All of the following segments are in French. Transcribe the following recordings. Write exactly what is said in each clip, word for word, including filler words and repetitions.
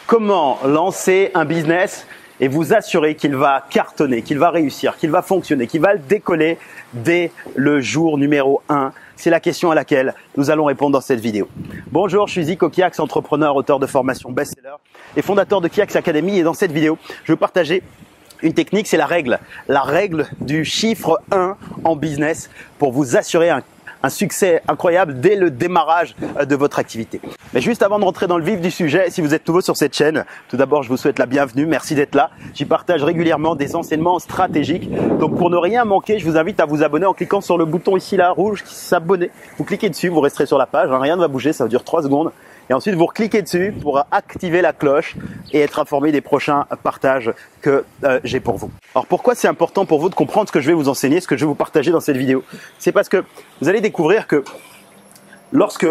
comment lancer un business et vous assurer qu'il va cartonner, qu'il va réussir, qu'il va fonctionner, qu'il va décoller dès le jour numéro un. C'est la question à laquelle nous allons répondre dans cette vidéo. Bonjour, je suis Zico Kiax, entrepreneur, auteur de formation best-seller et fondateur de Kiax Academy. Et dans cette vidéo, je vais partager une technique, c'est la règle. La règle du chiffre un en business pour vous assurer un un succès incroyable dès le démarrage de votre activité. Mais juste avant de rentrer dans le vif du sujet, si vous êtes nouveau sur cette chaîne, tout d'abord je vous souhaite la bienvenue, merci d'être là. J'y partage régulièrement des enseignements stratégiques. Donc pour ne rien manquer, je vous invite à vous abonner en cliquant sur le bouton ici là rouge qui s'abonner. Vous cliquez dessus, vous resterez sur la page, hein, rien ne va bouger, ça dure trois secondes. Et ensuite, vous cliquez dessus pour activer la cloche et être informé des prochains partages que euh, j'ai pour vous. Alors, pourquoi c'est important pour vous de comprendre ce que je vais vous enseigner, ce que je vais vous partager dans cette vidéo? C'est parce que vous allez découvrir que lorsque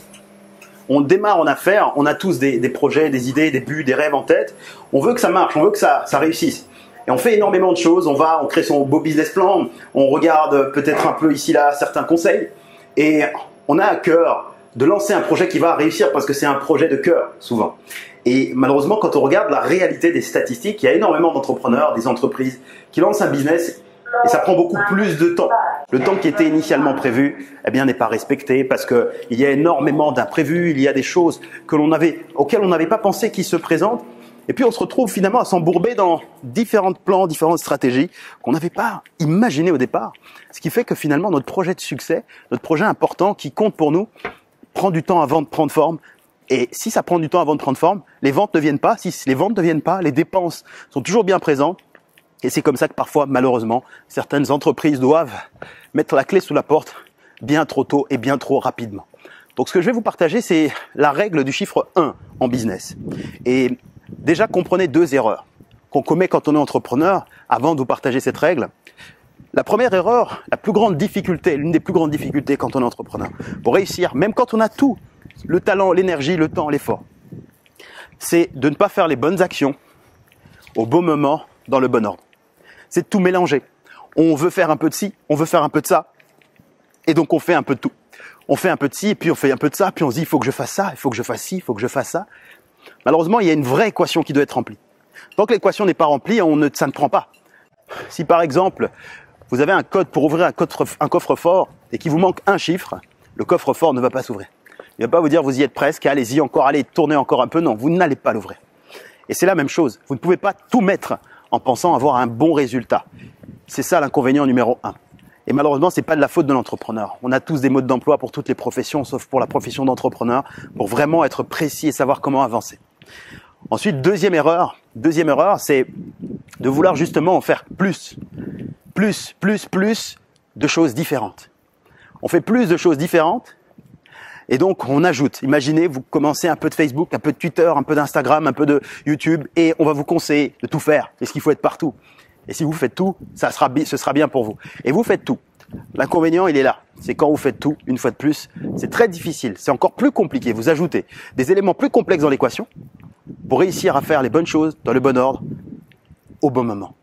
on démarre en affaires, on a tous des, des projets, des idées, des buts, des rêves en tête. On veut que ça marche, on veut que ça, ça réussisse. Et on fait énormément de choses. On va, on crée son beau business plan. On regarde peut-être un peu ici là certains conseils. Et on a à cœur de lancer un projet qui va réussir parce que c'est un projet de cœur, souvent. Et malheureusement, quand on regarde la réalité des statistiques, il y a énormément d'entrepreneurs, des entreprises qui lancent un business et ça prend beaucoup plus de temps. Le temps qui était initialement prévu, eh bien, n'est pas respecté parce que il y a énormément d'imprévus, il y a des choses que l'on avait, auxquelles on n'avait pas pensé qui se présentent. Et puis, on se retrouve finalement à s'embourber dans différents plans, différentes stratégies qu'on n'avait pas imaginées au départ. Ce qui fait que finalement, notre projet de succès, notre projet important qui compte pour nous, prend du temps avant de prendre forme. Et si ça prend du temps avant de prendre forme, les ventes ne viennent pas. Si les ventes ne viennent pas, les dépenses sont toujours bien présentes. Et c'est comme ça que parfois, malheureusement, certaines entreprises doivent mettre la clé sous la porte bien trop tôt et bien trop rapidement. Donc ce que je vais vous partager, c'est la règle du chiffre un en business. Et déjà, comprenez deux erreurs qu'on commet quand on est entrepreneur avant de vous partager cette règle. La première erreur, la plus grande difficulté, l'une des plus grandes difficultés quand on est entrepreneur, pour réussir, même quand on a tout, le talent, l'énergie, le temps, l'effort, c'est de ne pas faire les bonnes actions au bon moment, dans le bon ordre. C'est de tout mélanger. On veut faire un peu de ci, on veut faire un peu de ça, et donc on fait un peu de tout. On fait un peu de ci, et puis on fait un peu de ça, puis on se dit, il faut que je fasse ça, il faut que je fasse ci, il faut que je fasse ça. Malheureusement, il y a une vraie équation qui doit être remplie. Tant que l'équation n'est pas remplie, on ne, ça ne prend pas. Si par exemple, vous avez un code pour ouvrir un coffre, un coffre-fort et qu'il vous manque un chiffre, le coffre-fort ne va pas s'ouvrir. Il ne va pas vous dire vous y êtes presque, allez-y encore, allez tournez encore un peu. Non, vous n'allez pas l'ouvrir. Et c'est la même chose. Vous ne pouvez pas tout mettre en pensant avoir un bon résultat. C'est ça l'inconvénient numéro un. Et malheureusement, c'est pas de la faute de l'entrepreneur. On a tous des modes d'emploi pour toutes les professions, sauf pour la profession d'entrepreneur, pour vraiment être précis et savoir comment avancer. Ensuite, deuxième erreur, deuxième erreur, c'est de vouloir justement en faire plus. Plus, plus, plus de choses différentes. On fait plus de choses différentes et donc on ajoute. Imaginez, vous commencez un peu de Facebook, un peu de Twitter, un peu d'Instagram, un peu de YouTube et on va vous conseiller de tout faire. C'est ce qu'il faut être partout. Et si vous faites tout, ça sera, ce sera bien pour vous. Et vous faites tout. L'inconvénient, il est là. C'est quand vous faites tout, une fois de plus, c'est très difficile. C'est encore plus compliqué. Vous ajoutez des éléments plus complexes dans l'équation pour réussir à faire les bonnes choses dans le bon ordre au bon moment.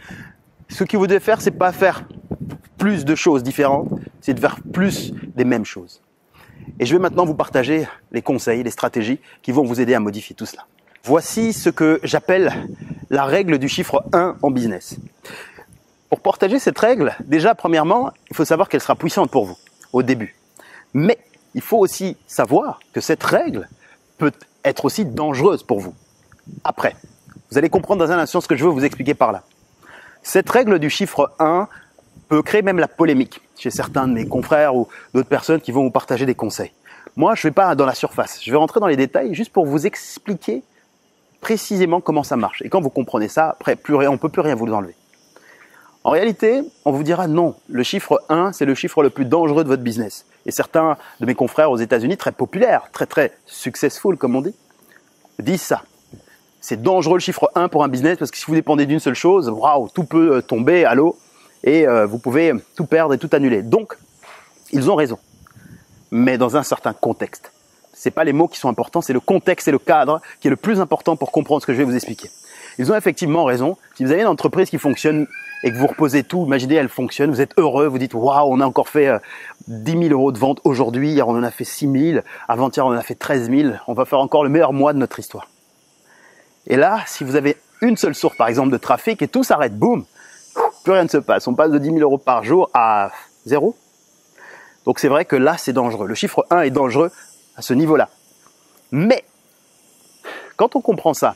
Ce que vous devez faire, c'est pas faire plus de choses différentes, c'est de faire plus des mêmes choses. Et je vais maintenant vous partager les conseils, les stratégies qui vont vous aider à modifier tout cela. Voici ce que j'appelle la règle du chiffre un en business. Pour partager cette règle, déjà, premièrement, il faut savoir qu'elle sera puissante pour vous au début. Mais il faut aussi savoir que cette règle peut être aussi dangereuse pour vous après. Vous allez comprendre dans un instant ce que je veux vous expliquer par là. Cette règle du chiffre un peut créer même la polémique chez certains de mes confrères ou d'autres personnes qui vont vous partager des conseils. Moi, je ne vais pas dans la surface. Je vais rentrer dans les détails juste pour vous expliquer précisément comment ça marche. Et quand vous comprenez ça, après, plus rien, on ne peut plus rien vous enlever. En réalité, on vous dira non. Le chiffre un, c'est le chiffre le plus dangereux de votre business. Et certains de mes confrères aux États-Unis, très populaires, très très successful comme on dit, disent ça. C'est dangereux le chiffre un pour un business parce que si vous dépendez d'une seule chose, waouh, tout peut tomber à l'eau et euh, vous pouvez tout perdre et tout annuler. Donc, ils ont raison, mais dans un certain contexte. Ce n'est pas les mots qui sont importants, c'est le contexte et le cadre qui est le plus important pour comprendre ce que je vais vous expliquer. Ils ont effectivement raison. Si vous avez une entreprise qui fonctionne et que vous reposez tout, imaginez, elle fonctionne, vous êtes heureux, vous dites waouh, on a encore fait euh, dix mille euros de vente aujourd'hui, hier on en a fait six mille, avant-hier on en a fait treize mille, on va faire encore le meilleur mois de notre histoire. Et là, si vous avez une seule source, par exemple, de trafic et tout s'arrête, boum, plus rien ne se passe. On passe de dix mille euros par jour à zéro. Donc c'est vrai que là, c'est dangereux. Le chiffre un est dangereux à ce niveau-là. Mais, quand on comprend ça,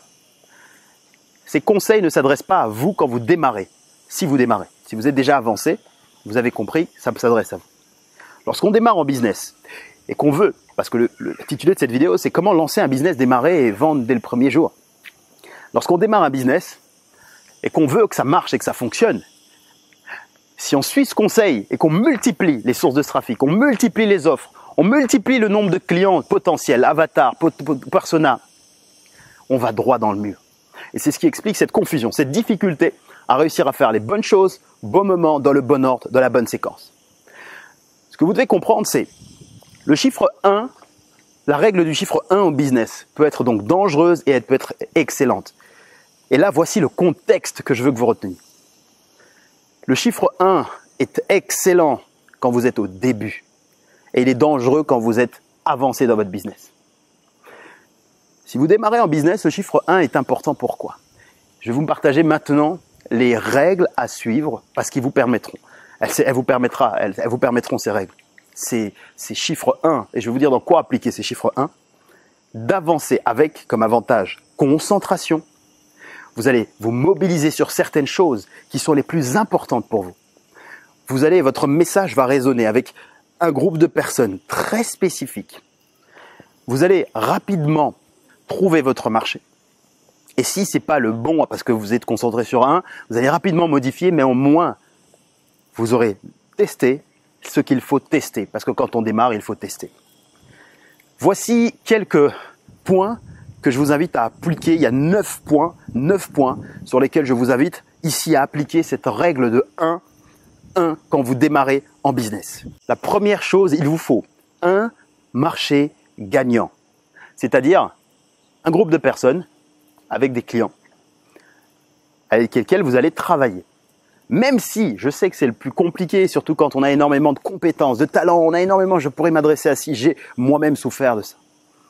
ces conseils ne s'adressent pas à vous quand vous démarrez. Si vous démarrez, si vous êtes déjà avancé, vous avez compris, ça s'adresse à vous. Lorsqu'on démarre en business et qu'on veut, parce que l'intitulé de cette vidéo, c'est comment lancer un business, démarrer et vendre dès le premier jour. Lorsqu'on démarre un business et qu'on veut que ça marche et que ça fonctionne, si on suit ce conseil et qu'on multiplie les sources de trafic, on multiplie les offres, on multiplie le nombre de clients potentiels, avatars, personas, on va droit dans le mur. Et c'est ce qui explique cette confusion, cette difficulté à réussir à faire les bonnes choses, au bon moment, dans le bon ordre, dans la bonne séquence. Ce que vous devez comprendre, c'est le chiffre un, la règle du chiffre un au business peut être donc dangereuse et elle peut être excellente. Et là, voici le contexte que je veux que vous reteniez. Le chiffre un est excellent quand vous êtes au début et il est dangereux quand vous êtes avancé dans votre business. Si vous démarrez en business, le chiffre un est important. Pourquoi? Je vais vous partager maintenant les règles à suivre parce qu'ils vous permettront. Elles, elles, vous, permettra, elles, elles vous permettront ces règles, ces, ces chiffres un, et je vais vous dire dans quoi appliquer ces chiffres un, d'avancer avec comme avantage concentration. Vous allez vous mobiliser sur certaines choses qui sont les plus importantes pour vous. Vous allez, votre message va résonner avec un groupe de personnes très spécifiques. Vous allez rapidement trouver votre marché. Et si ce n'est pas le bon, parce que vous êtes concentré sur un, vous allez rapidement modifier, mais au moins, vous aurez testé ce qu'il faut tester. Parce que quand on démarre, il faut tester. Voici quelques points que je vous invite à appliquer. Il y a neuf points, neuf points sur lesquels je vous invite ici à appliquer cette règle de un, un quand vous démarrez en business. La première chose, il vous faut un marché gagnant. C'est-à-dire un groupe de personnes avec des clients avec lesquels vous allez travailler. Même si je sais que c'est le plus compliqué, surtout quand on a énormément de compétences, de talents, on a énormément, je pourrais m'adresser à si, j'ai moi-même souffert de ça.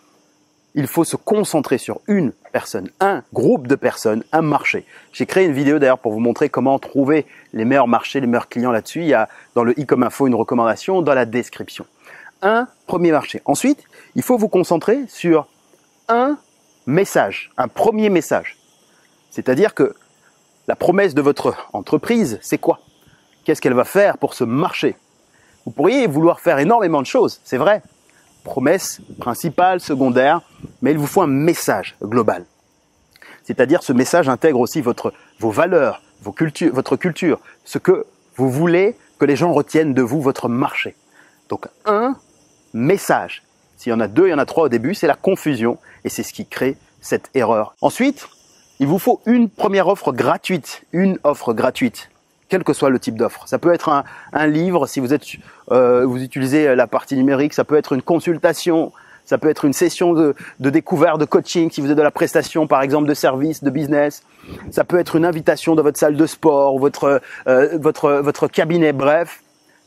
Il faut se concentrer sur une personne, un groupe de personnes, un marché. J'ai créé une vidéo d'ailleurs pour vous montrer comment trouver les meilleurs marchés, les meilleurs clients là-dessus. Il y a dans le i comme info une recommandation dans la description. Un premier marché. Ensuite, il faut vous concentrer sur un message, un premier message. C'est-à-dire que la promesse de votre entreprise, c'est quoi? Qu'est-ce qu'elle va faire pour ce marché? Vous pourriez vouloir faire énormément de choses, c'est vrai. Promesse principale, secondaire, mais il vous faut un message global. C'est-à-dire ce message intègre aussi votre, vos valeurs, vos cultures, votre culture, ce que vous voulez que les gens retiennent de vous, votre marché. Donc un message. S'il y en a deux, il y en a trois au début, c'est la confusion et c'est ce qui crée cette erreur. Ensuite, il vous faut une première offre gratuite, une offre gratuite, quel que soit le type d'offre. Ça peut être un, un livre si vous, êtes, euh, vous utilisez la partie numérique, ça peut être une consultation, ça peut être une session de, de découverte, de coaching si vous êtes de la prestation par exemple de service, de business. Ça peut être une invitation dans votre salle de sport ou votre, euh, votre, votre cabinet, bref,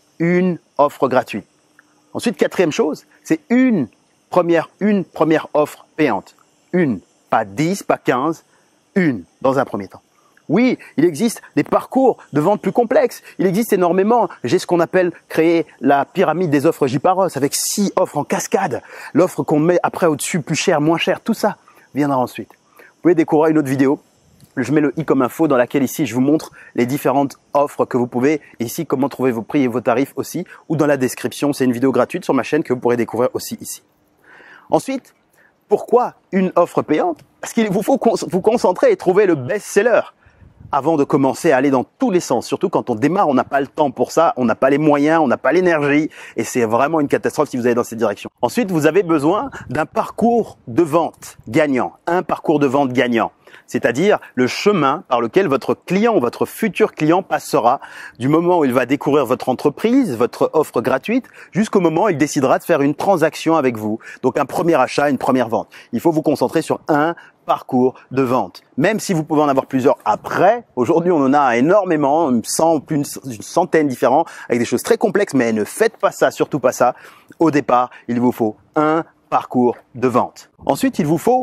une offre gratuite. Ensuite, quatrième chose, c'est une première, une première offre payante. Une, pas dix, pas quinze, une dans un premier temps. Oui, il existe des parcours de vente plus complexes. Il existe énormément. J'ai ce qu'on appelle créer la pyramide des offres J-Paros avec six offres en cascade. L'offre qu'on met après au-dessus, plus cher, moins cher, tout ça viendra ensuite. Vous pouvez découvrir une autre vidéo. Je mets le i comme info dans laquelle ici je vous montre les différentes offres que vous pouvez. Ici, comment trouver vos prix et vos tarifs aussi. Ou dans la description, c'est une vidéo gratuite sur ma chaîne que vous pourrez découvrir aussi ici. Ensuite, pourquoi une offre payante? Parce qu'il vous faut vous concentrer et trouver le best-seller avant de commencer à aller dans tous les sens. Surtout quand on démarre, on n'a pas le temps pour ça, on n'a pas les moyens, on n'a pas l'énergie et c'est vraiment une catastrophe si vous allez dans cette direction. Ensuite, vous avez besoin d'un parcours de vente gagnant, un parcours de vente gagnant. C'est-à-dire le chemin par lequel votre client ou votre futur client passera du moment où il va découvrir votre entreprise, votre offre gratuite, jusqu'au moment où il décidera de faire une transaction avec vous. Donc un premier achat, une première vente. Il faut vous concentrer sur un parcours de vente. Même si vous pouvez en avoir plusieurs après, aujourd'hui on en a énormément, cent, plus une centaine différents, avec des choses très complexes, mais ne faites pas ça, surtout pas ça. Au départ, il vous faut un parcours de vente. Ensuite, il vous faut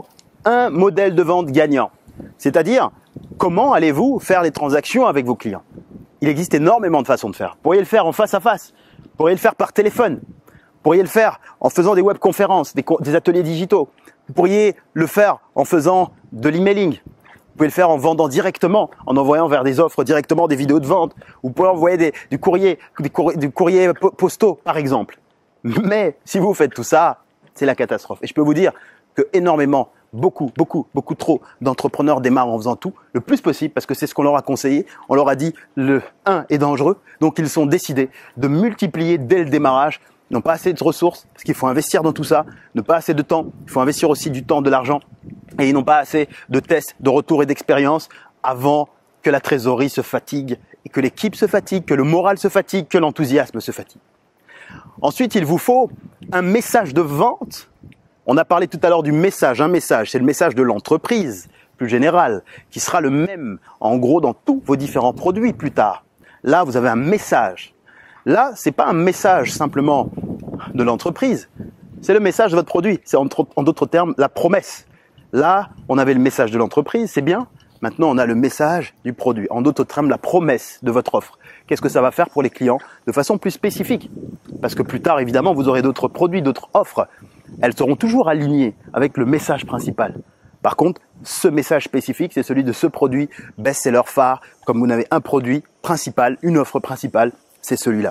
un modèle de vente gagnant. C'est-à-dire, comment allez-vous faire les transactions avec vos clients? Il existe énormément de façons de faire. Vous pourriez le faire en face à face. Vous pourriez le faire par téléphone. Vous pourriez le faire en faisant des webconférences, des, des ateliers digitaux. Vous pourriez le faire en faisant de l'emailing. Vous pouvez le faire en vendant directement, en envoyant vers des offres directement des vidéos de vente. Vous pouvez envoyer des, du courrier, des courriers, du courrier postaux, par exemple. Mais si vous faites tout ça, c'est la catastrophe. Et je peux vous dire que énormément, beaucoup, beaucoup, beaucoup trop d'entrepreneurs démarrent en faisant tout le plus possible parce que c'est ce qu'on leur a conseillé. On leur a dit le un est dangereux. Donc, ils sont décidés de multiplier dès le démarrage. Ils n'ont pas assez de ressources parce qu'il faut investir dans tout ça. Ils n'ont pas assez de temps. Il faut investir aussi du temps, de l'argent. Et ils n'ont pas assez de tests, de retours et d'expérience avant que la trésorerie se fatigue et que l'équipe se fatigue, que le moral se fatigue, que l'enthousiasme se fatigue. Ensuite, il vous faut un message de vente. On a parlé tout à l'heure du message. Un message, c'est le message de l'entreprise, plus général, qui sera le même, en gros, dans tous vos différents produits plus tard. Là, vous avez un message. Là, c'est pas un message simplement de l'entreprise. C'est le message de votre produit. C'est en, en d'autres termes, la promesse. Là, on avait le message de l'entreprise, c'est bien. Maintenant, on a le message du produit. En d'autres termes, la promesse de votre offre. Qu'est-ce que ça va faire pour les clients de façon plus spécifique? Parce que plus tard, évidemment, vous aurez d'autres produits, d'autres offres. Elles seront toujours alignées avec le message principal. Par contre, ce message spécifique, c'est celui de ce produit best-seller phare. Comme vous n'avez un produit principal, une offre principale, c'est celui-là.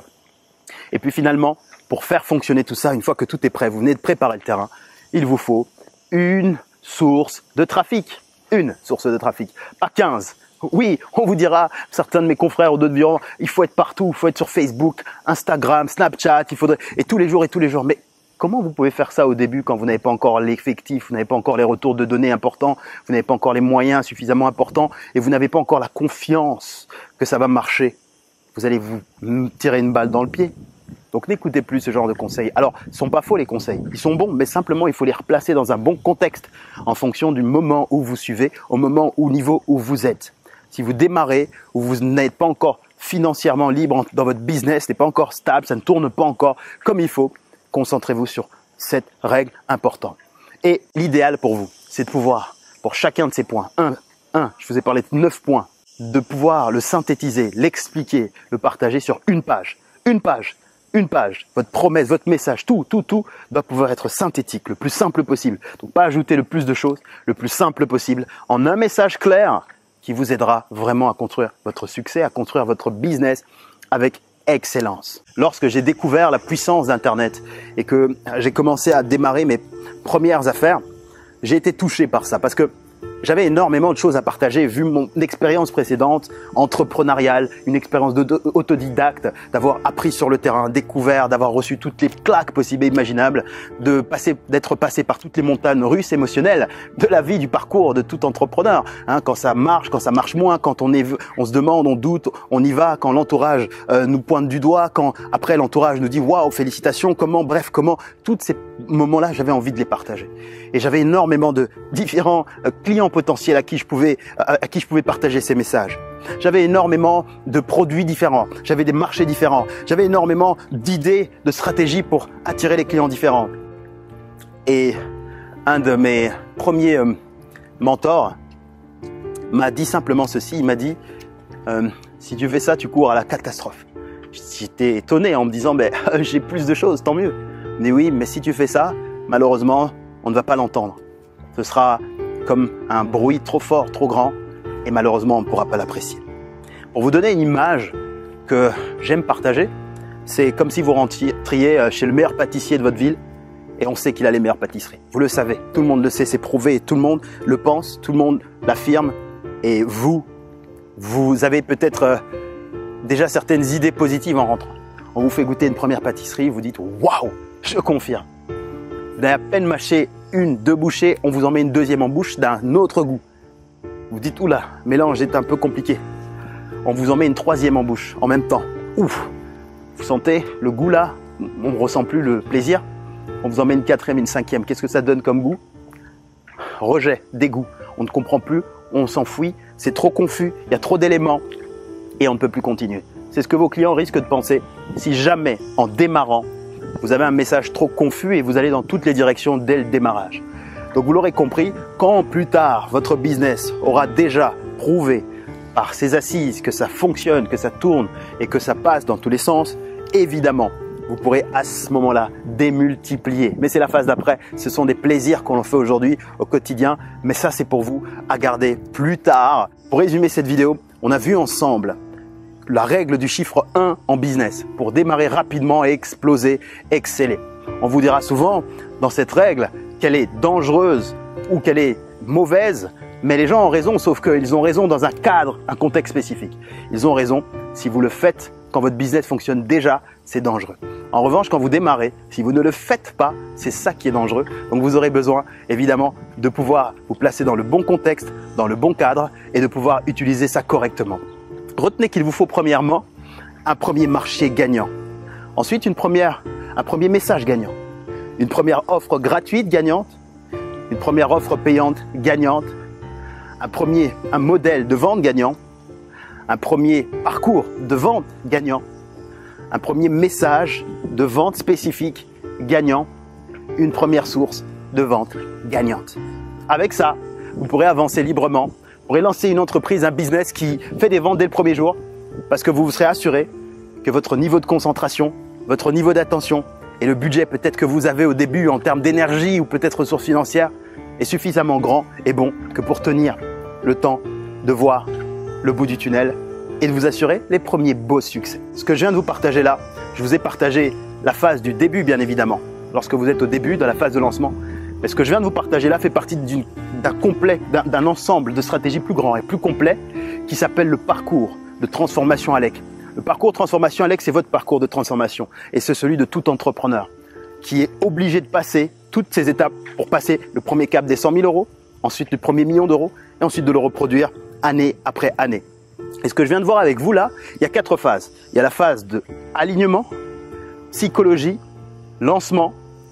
Et puis finalement, pour faire fonctionner tout ça, une fois que tout est prêt, vous venez de préparer le terrain, il vous faut une source de trafic. Une source de trafic, pas quinze. Oui, on vous dira, certains de mes confrères ou d'autres diront, il faut être partout, il faut être sur Facebook, Instagram, Snapchat, il faudrait, et tous les jours et tous les jours. Mais comment vous pouvez faire ça au début quand vous n'avez pas encore l'effectif, vous n'avez pas encore les retours de données importants, vous n'avez pas encore les moyens suffisamment importants et vous n'avez pas encore la confiance que ça va marcher? Vous allez vous tirer une balle dans le pied. Donc n'écoutez plus ce genre de conseils. Alors, ils ne sont pas faux les conseils, ils sont bons, mais simplement il faut les replacer dans un bon contexte en fonction du moment où vous suivez, au moment au niveau où vous êtes. Si vous démarrez, ou vous n'êtes pas encore financièrement libre dans votre business, n'est pas encore stable, ça ne tourne pas encore comme il faut, concentrez-vous sur cette règle importante. Et l'idéal pour vous, c'est de pouvoir, pour chacun de ces points, un, un, je vous ai parlé de neuf points, de pouvoir le synthétiser, l'expliquer, le partager sur une page. Une page. Une page, votre promesse, votre message, tout, tout, tout doit pouvoir être synthétique, le plus simple possible. Donc pas ajouter le plus de choses, le plus simple possible, en un message clair qui vous aidera vraiment à construire votre succès, à construire votre business avec excellence. Lorsque j'ai découvert la puissance d'Internet et que j'ai commencé à démarrer mes premières affaires, j'ai été touché par ça parce que j'avais énormément de choses à partager vu mon expérience précédente, entrepreneuriale, une expérience autodidacte, d'avoir appris sur le terrain, découvert, d'avoir reçu toutes les claques possibles et imaginables, de passer, d'être passé par toutes les montagnes russes émotionnelles de la vie, du parcours de tout entrepreneur. Hein, quand ça marche, quand ça marche moins, quand on est, on se demande, on doute, on y va, quand l'entourage euh, nous pointe du doigt, quand après l'entourage nous dit waouh, félicitations, comment, bref, comment, tous ces moments-là, j'avais envie de les partager. Et j'avais énormément de différents euh, clients potentiels à qui je pouvais à, à qui je pouvais partager ces messages. J'avais énormément de produits différents, j'avais des marchés différents, j'avais énormément d'idées, de stratégies pour attirer les clients différents. Et un de mes premiers euh, mentors m'a dit simplement ceci, il m'a dit euh, si tu fais ça, tu cours à la catastrophe. J'étais étonné en me disant ben j'ai plus de choses, tant mieux. Mais oui, mais si tu fais ça, malheureusement, on ne va pas l'entendre. Ce sera comme un bruit trop fort, trop grand, et malheureusement, on ne pourra pas l'apprécier. Pour vous donner une image que j'aime partager, c'est comme si vous rentriez chez le meilleur pâtissier de votre ville, et on sait qu'il a les meilleures pâtisseries. Vous le savez, tout le monde le sait, c'est prouvé, et tout le monde le pense, tout le monde l'affirme, et vous, vous avez peut-être euh, déjà certaines idées positives en rentrant. On vous fait goûter une première pâtisserie, vous dites « Waouh, je confirme ». Vous avez à peine mâché une, deux bouchées, on vous en met une deuxième en bouche d'un autre goût. Vous dites, oula, mélange est un peu compliqué. On vous en met une troisième en bouche, en même temps. Ouf, vous sentez le goût là, on ne ressent plus le plaisir. On vous en met une quatrième, une cinquième. Qu'est-ce que ça donne comme goût? Rejet, dégoût. On ne comprend plus, on s'enfuit, c'est trop confus, il y a trop d'éléments et on ne peut plus continuer. C'est ce que vos clients risquent de penser si jamais, en démarrant, vous avez un message trop confus et vous allez dans toutes les directions dès le démarrage. Donc vous l'aurez compris, quand plus tard votre business aura déjà prouvé par ses assises que ça fonctionne, que ça tourne et que ça passe dans tous les sens, évidemment, vous pourrez à ce moment-là démultiplier. Mais c'est la phase d'après, ce sont des plaisirs qu'on fait aujourd'hui au quotidien, mais ça c'est pour vous à garder plus tard. Pour résumer cette vidéo, on a vu ensemble la règle du chiffre un en business pour démarrer rapidement et exploser, exceller. On vous dira souvent dans cette règle qu'elle est dangereuse ou qu'elle est mauvaise, mais les gens ont raison, sauf qu'ils ont raison dans un cadre, un contexte spécifique. Ils ont raison si vous le faites quand votre business fonctionne déjà, c'est dangereux. En revanche, quand vous démarrez, si vous ne le faites pas, c'est ça qui est dangereux. Donc vous aurez besoin évidemment de pouvoir vous placer dans le bon contexte, dans le bon cadre et de pouvoir utiliser ça correctement. Retenez qu'il vous faut premièrement un premier marché gagnant. Ensuite, une première, un premier message gagnant. Une première offre gratuite gagnante. Une première offre payante gagnante. Un premier un modèle de vente gagnant. Un premier parcours de vente gagnant. Un premier message de vente spécifique gagnant. Une première source de vente gagnante. Avec ça, vous pourrez avancer librement. Vous pourrez lancer une entreprise, un business qui fait des ventes dès le premier jour parce que vous vous serez assuré que votre niveau de concentration, votre niveau d'attention et le budget peut-être que vous avez au début en termes d'énergie ou peut-être ressources financières est suffisamment grand et bon que pour tenir le temps de voir le bout du tunnel et de vous assurer les premiers beaux succès. Ce que je viens de vous partager là, je vous ai partagé la phase du début bien évidemment, lorsque vous êtes au début dans la phase de lancement. Mais ce que je viens de vous partager là fait partie d'un complet, d'un ensemble de stratégies plus grand et plus complet qui s'appelle le parcours de transformation Alec. Le parcours de transformation Alec, c'est votre parcours de transformation et c'est celui de tout entrepreneur qui est obligé de passer toutes ces étapes pour passer le premier cap des cent mille euros, ensuite le premier million d'euros et ensuite de le reproduire année après année. Et ce que je viens de voir avec vous là, il y a quatre phases. Il y a la phase de alignement, psychologie, lancement,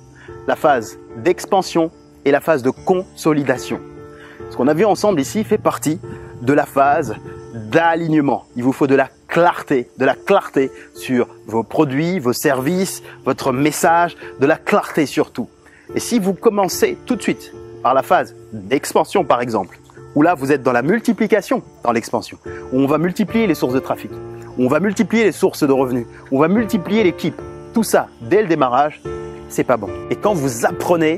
la phase d'expansion et la phase de consolidation. Ce qu'on a vu ensemble ici fait partie de la phase d'alignement. Il vous faut de la clarté, de la clarté sur vos produits, vos services, votre message, de la clarté surtout. Et si vous commencez tout de suite par la phase d'expansion par exemple, où là vous êtes dans la multiplication dans l'expansion, où on va multiplier les sources de trafic, où on va multiplier les sources de revenus, où on va multiplier l'équipe, tout ça dès le démarrage, c'est pas bon. Et quand vous apprenez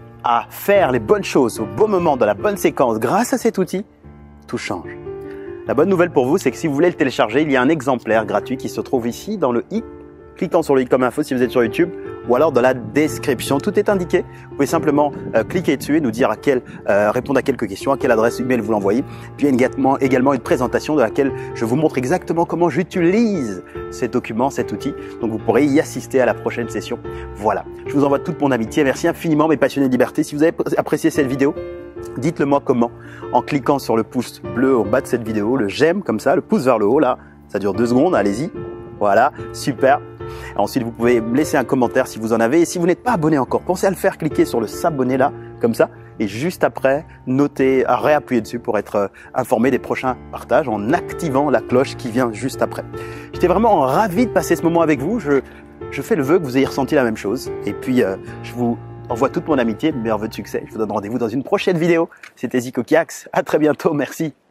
à faire les bonnes choses au bon moment, dans la bonne séquence, grâce à cet outil, tout change. La bonne nouvelle pour vous, c'est que si vous voulez le télécharger, il y a un exemplaire gratuit qui se trouve ici dans le i, cliquant sur le i comme info si vous êtes sur YouTube, ou alors dans la description. Tout est indiqué. Vous pouvez simplement euh, cliquer dessus et nous dire à quelle, euh, répondre à quelques questions, à quelle adresse email vous l'envoyez. Puis il y a également, également une présentation de laquelle je vous montre exactement comment j'utilise ces documents, cet outil. Donc vous pourrez y assister à la prochaine session. Voilà. Je vous envoie toute mon amitié. Merci infiniment mes passionnés de liberté. Si vous avez apprécié cette vidéo, dites-le moi comment en cliquant sur le pouce bleu au bas de cette vidéo, le j'aime comme ça, le pouce vers le haut là. Ça dure deux secondes. Allez-y. Voilà. Super. Ensuite, vous pouvez me laisser un commentaire si vous en avez. Et si vous n'êtes pas abonné encore, pensez à le faire, cliquez sur le s'abonner là, comme ça. Et juste après, notez, à réappuyer dessus pour être informé des prochains partages en activant la cloche qui vient juste après. J'étais vraiment ravi de passer ce moment avec vous. Je, je fais le vœu que vous ayez ressenti la même chose. Et puis, euh, je vous envoie toute mon amitié, meilleurs vœux de succès. Je vous donne rendez-vous dans une prochaine vidéo. C'était Zico Kiax. À très bientôt. Merci.